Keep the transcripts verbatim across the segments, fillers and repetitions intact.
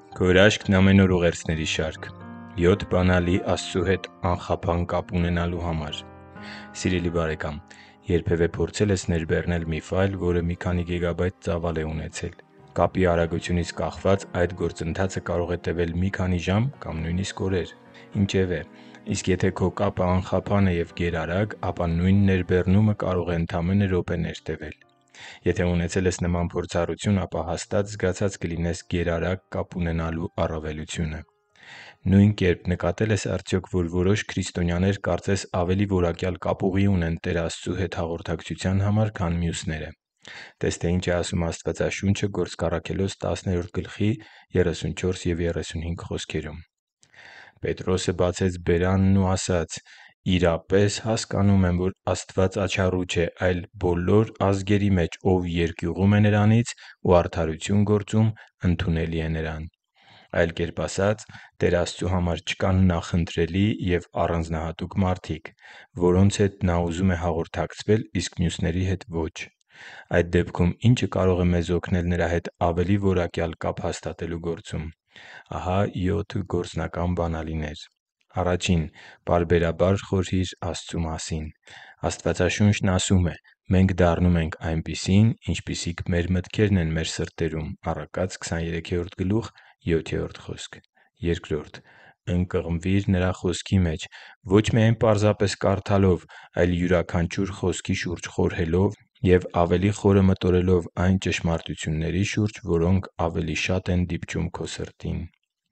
Քո հրաշքն ամեն օր ուղերձների շարք։ յոթ բանալի Աստծու հետ անխափան կապ ունենալու համար։ Սիրելի՛ բարեկամ, երբևէ փորձե՞լ ես ներբեռնել մի ֆայլ, որը մի քանի գիգաբայթ ծավալ է ունեցել։ Կապի արագությունից կախված այդ գործընթացը կարող է տևել մի քանի ժամ կամ նույնիսկ օրեր։ Ինչևէ, իսկ եթե քո կապը անխափան է և գերարագ, ապա նույն ներբեռնումը կարող է ընդամենը րոպեներ տևել։ Եթե ունեցել ես նման փորձառություն, ապա հաստատ զգացած կլինես գերարագ կապ ունենալու առավելությունը։ Նույն կերպ նկատե՞լ ես արդյոք, որ որոշ քրիստոնյաներ կարծես ավելի որակյալ կապ ուղի ունեն Տեր Աստծու հետ հաղորդակցության համար, քան մյուսները։ Տես, թե ինչ է ասում Աստվածաշունչը Գործք Առաքելոց տասներորդ գլխի երեսունչորս և երեսունհինգ խոսքերում. «Պետրոսը բացեց բերանն ու ասաց. «Իրապես հասկանում եմ, որ Աստված աչառու չէ, այլ բոլոր ազգերի մեջ, ով երկյուղում է Նրանից ու արդարություն գործում, ընդունելի է Նրան»։ Այլ կերպ ասած, Տեր Աստծու համար չկան նախընտրելի և առանձնահատուկ մարդիկ, որոնց հետ Նա ուզում է հաղորդակցվել, իսկ մյուսների հետ՝ ոչ։ Այդ դեպքում ի՞նչը կարող է մեզ օգնել Նրա հետ ավելի որակյալ կապ հաստատելու գործում։ Ահա յոթ գործնական բանալիներ։ Պարբերաբար խորհի՛ր Աստծու մասին։ Աստվածաշունչն ասում է. «Մենք դառնում ենք այնպիսին, ինչպիսիք մեր մտքերն են մեր սրտերում» (Ա քսաներեքրորդ գլուխ յոթերորդ խոսք)։ Ընկղմվի՛ր Նրա Խոսքի մեջ՝ ոչ միայն պարզապես կարդալով, այլ յուրաքանչյուր խոսքի շուրջ խորհելով և ավելի խորը մտորելով այն ճշմարտությունների շուրջ, որոնք ավելի շատ են դիպչում քո սրտին։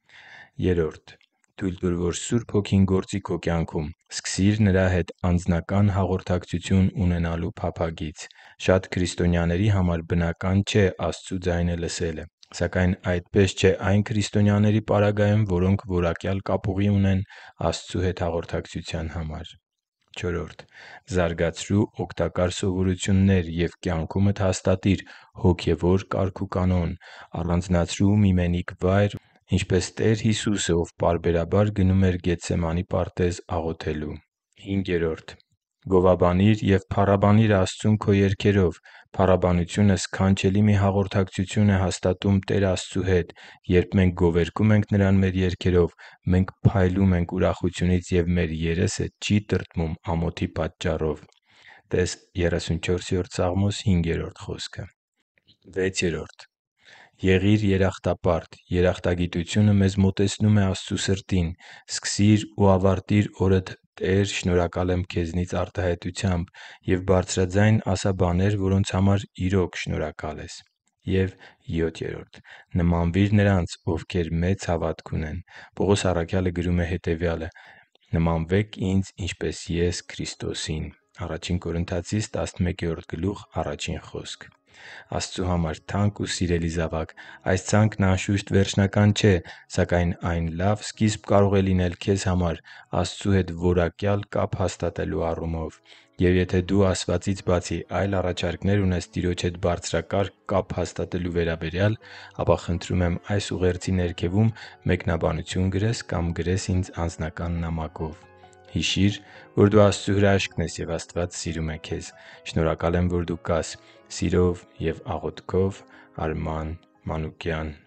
Թույլ տուր, որ Սուրբ Հոգին գործի քո կյանքում։ Սկսի՛ր Նրա հետ անձնական հաղորդակցություն ունենալու փափագից։ Շատ քրիստոնյաների համար բնական չէ Աստծու ձայնը լսելը։ Սակայն այդպես չէ այն քրիստոնյաների պարագայում, որոնք որակյալ կապ ուղի ունեն Աստծու հետ հաղորդակցության համար։ Զարգացրու օգտակար սովորություններ և կյանքումդ հաստատի՛ր հոգևոր կարգուկանոն։ Առանձնացրու մի մենիկ վայր, ինչպես Տեր Հիսուսը, Ով պարբերաբար գնում էր Գեթսեմանի պարտեզ աղոթելու։ Գովաբանի՛ր և փառաբանի՛ր Աստծուն քո երգերով։ Փառաբանությունը սքանչելի մի հաղորդակցություն է հաստատում Տեր Աստծու հետ։ Երբ մենք գովերգում ենք Նրան մեր երգերով, մենք փայլում ենք ուրախությունից, և մեր երեսը չի տրտմում ամոթի պատճառով (տե՛ս երեսունչորսերորդ Սաղմոս հինգերորդ խոսքը)։ Եղի՛ր երախտապարտ։ Երախտագիտությունը մեզ մոտեցնում է Աստծու սրտին։ Սկսի՛ր ու ավարտի՛ր օրդ «Տե՛ր, շնորհակալ եմ Քեզնից» արտահայտությամբ և բարձրաձայն ասա բաներ, որոնց համար իրոք շնորհակալ ես։ Նմանվի՛ր նրանց, ովքեր մեծ հավատք ունեն։ Պողոս առաքյալը գրում է հետևյալը. «Նմանվե՛ք ինձ, ինչպես ես Քրիստոսին» (Ա Կորնթացիս տասնմեկերորդ գլուխ առաջին խոսք)։ Աստծու համար թանկ ու սիրելի՛ զավակ, այս ցանկն անշուշտ վերջնական չէ, սակայն այն լավ սկիզբ կարող է լինել քեզ համար Աստծու հետ որակյալ կապ հաստատելու առումով։ Եվ եթե դու ասվածից բացի այլ առաջարկներ ունես Տիրոջ հետ բարձրակարգ կապ հաստատելու վերաբերյալ, ապա խնդրում եմ այս ուղերձի ներքևում մեկնաբանություն գրես կամ գրես ինձ անձնական նամակով։ Հիշի՛ր, որ դու Աստծո հրաշքն ես, և Աստված սիրում է քեզ։ Շնորհակալ եմ, որ դու կա՛ս։ Սիրով և աղոթքով, Արման Մանուկյան։